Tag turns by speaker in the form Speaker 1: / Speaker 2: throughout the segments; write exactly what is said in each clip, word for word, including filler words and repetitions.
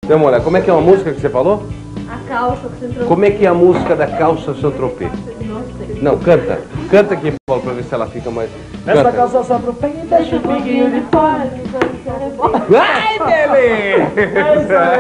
Speaker 1: Dê uma olhada. Como é que é uma música que você falou?
Speaker 2: A calça que você trouxe.
Speaker 1: Como é que é a música da calça Saint-Tropez?
Speaker 2: Não sei.
Speaker 1: Não, canta. Canta aqui, Paulo, pra ver se ela fica mais...
Speaker 3: Essa
Speaker 1: Canta.
Speaker 3: calça Saint-Tropez deixa o pinguinho de fora.
Speaker 1: Ai, beleza!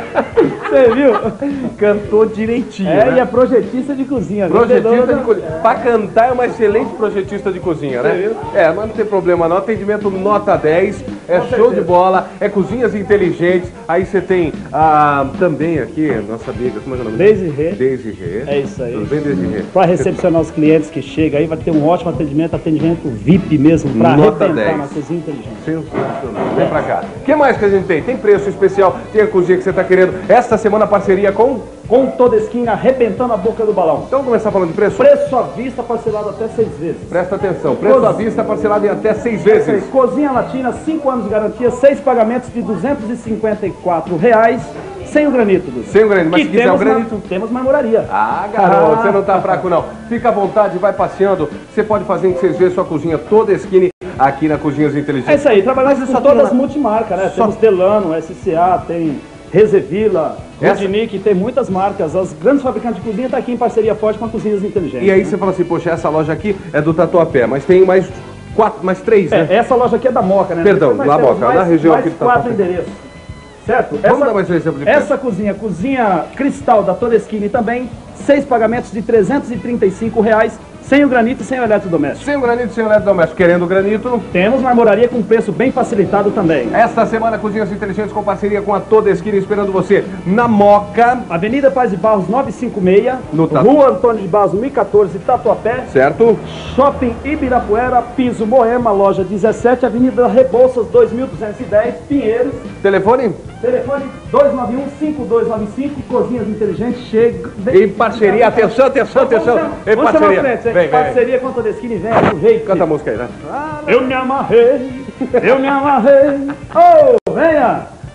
Speaker 3: Você viu?
Speaker 1: Cantou direitinho,
Speaker 3: É,
Speaker 1: né?
Speaker 3: e é projetista de cozinha.
Speaker 1: Projetista de cozinha. Pra cantar é uma excelente projetista de cozinha, né?
Speaker 3: Você viu?
Speaker 1: É, mas não tem problema não. Atendimento nota dez. É
Speaker 3: Com
Speaker 1: show
Speaker 3: certeza.
Speaker 1: de bola. É cozinhas inteligentes. Aí você tem ah, também aqui, nossa amiga, como é que é o nome?
Speaker 3: Daisy Rê.
Speaker 1: Daisy Rê.
Speaker 3: É isso aí.
Speaker 1: Tudo bem, Daisy Rê?
Speaker 3: Para recepcionar os clientes que chegam aí, vai ter um ótimo atendimento, atendimento V I P mesmo, para
Speaker 1: Nota
Speaker 3: arrebentar
Speaker 1: dez.
Speaker 3: na cozinha inteligente.
Speaker 1: Sensacional. Vem pra cá. O que mais que a gente tem? Tem preço especial, tem a cozinha que você tá querendo. Esta semana parceria com...
Speaker 3: Com toda esquina, arrebentando a boca do balão.
Speaker 1: Então vamos começar falando de preço?
Speaker 3: Preço à vista, parcelado até seis vezes.
Speaker 1: Presta atenção. Preço à vista parcelado em até seis vezes.
Speaker 3: Cozinha Latina, cinco anos de garantia, seis pagamentos de duzentos e cinquenta e quatro reais, sem o granito. Dudu.
Speaker 1: Sem o granito, mas
Speaker 3: Que
Speaker 1: se quiser
Speaker 3: temos
Speaker 1: o granito...
Speaker 3: Na, temos marmoraria.
Speaker 1: Ah, garoto, você não tá fraco não. Fica à vontade, vai passeando. Você pode fazer em seis vezes sua cozinha toda skinny aqui na Cozinhas
Speaker 3: É
Speaker 1: Inteligentes.
Speaker 3: isso aí, trabalhamos
Speaker 1: Mas
Speaker 3: com
Speaker 1: só
Speaker 3: todas
Speaker 1: tem
Speaker 3: as
Speaker 1: uma-
Speaker 3: multimarcas, né?
Speaker 1: Só-
Speaker 3: Temos Delano, S C A, tem Rezevila,
Speaker 1: Essa-
Speaker 3: Rudinick, tem muitas marcas. As grandes fabricantes de cozinha estão aqui em parceria forte com a Cozinhas Inteligentes.
Speaker 1: E aí
Speaker 3: né?
Speaker 1: você fala assim, poxa, essa loja aqui é do Tatuapé, mas tem mais quatro, mais três, né?
Speaker 3: É, essa loja aqui é da Moca, né?
Speaker 1: Perdão,
Speaker 3: Depois
Speaker 1: da
Speaker 3: nós temos
Speaker 1: Moca,
Speaker 3: mais,
Speaker 1: na região
Speaker 3: mais
Speaker 1: aqui do
Speaker 3: quatro
Speaker 1: Tatuapé.
Speaker 3: endereços. Certo?
Speaker 1: Vamos
Speaker 3: essa,
Speaker 1: dar mais um exemplo de preço.
Speaker 3: Essa cozinha, cozinha cristal da Todeschini também, seis pagamentos de trezentos e trinta e cinco reais, sem o granito e sem o eletrodoméstico.
Speaker 1: Sem o granito, sem o eletrodoméstico. Querendo o granito, não...
Speaker 3: Temos marmoraria com preço bem facilitado também.
Speaker 1: Esta semana, Cozinhas Inteligentes com parceria com a Toda Esquina, esperando você na Moca,
Speaker 3: Avenida Paz de Barros novecentos e cinquenta e seis,
Speaker 1: No Tatu-
Speaker 3: Rua Antônio de Barros mil e quatorze, Tatuapé,
Speaker 1: certo?
Speaker 3: Shopping Ibirapuera, piso Moema, loja dezessete, Avenida Rebouças dois mil duzentos e dez, Pinheiros.
Speaker 1: Telefone?
Speaker 3: Telefone dois nove um, cinco dois nove cinco, Cozinhas Inteligentes, chega...
Speaker 1: Em parceria, atenção, atenção, atenção. Em
Speaker 3: Vamos chamar
Speaker 1: parceria.
Speaker 3: a frente,
Speaker 1: Vem, vem, vem.
Speaker 3: parceria com a Todeschini, vem, aproveite.
Speaker 1: Canta a música aí, né?
Speaker 3: Eu me amarrei, eu me amarrei, oh, venha!